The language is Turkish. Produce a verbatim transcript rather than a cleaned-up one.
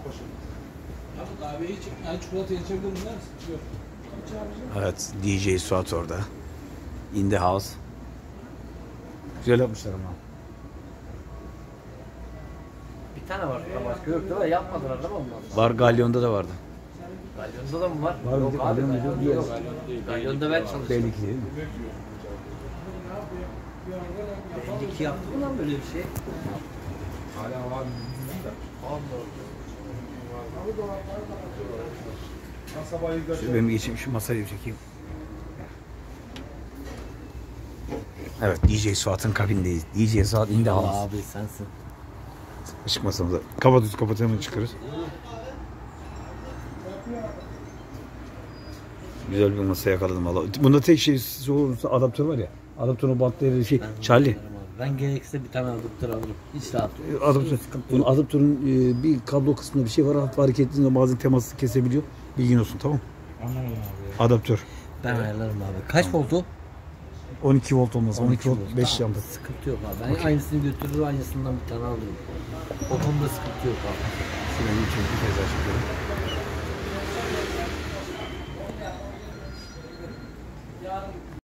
Kahveyi içip, yani çikolata içebilir miyim? Yok. Evet, D J Suat orada. In the house. Güzel yapmışlar ama. Bir tane var. Başka yok değil mi? Yapmadılar değil mi onlar? Var, Galyon'da da vardı. Galyon'da da mı var? Var, Yok abi. Galyon'da Galyon'da yok. yok. Galyon'da ben çalıştım. Belli ki değil mi? elli iki yaptı mı lan böyle bir şey? Hala var. Şöyle benim geçeyim, şu masayı çekeyim. Evet, D J Suat'ın kabindeyiz. D J Suat in the house. Abi sensin. Işık masamıza. Kapat, kapat, hemen çıkarız. Güzel bir masa yakaladım valla. Bunda tek şey olursa adaptör var ya. Adaptörün bantları şey. Ben Charlie. Ben gerekirse bir tane adaptör alırım. Hiç rahat yok. Adaptör. Bunun adaptörün e, bir kablo kısmında bir şey var. Hafif hareket ettiğinde bazen teması kesebiliyor. Bilgin olsun, tamam mı? Anlamadım abi ya. Adaptör. Ben ayarlarım abi. Kaç voltu? on iki volt olmaz. on iki volt beş Tamam, yampı. sıkıntı yok abi. Ben aynısını götürür, aynısından bir tane alırım. O konuda sıkıntı yok abi. Şöyle bir kez daha çekelim.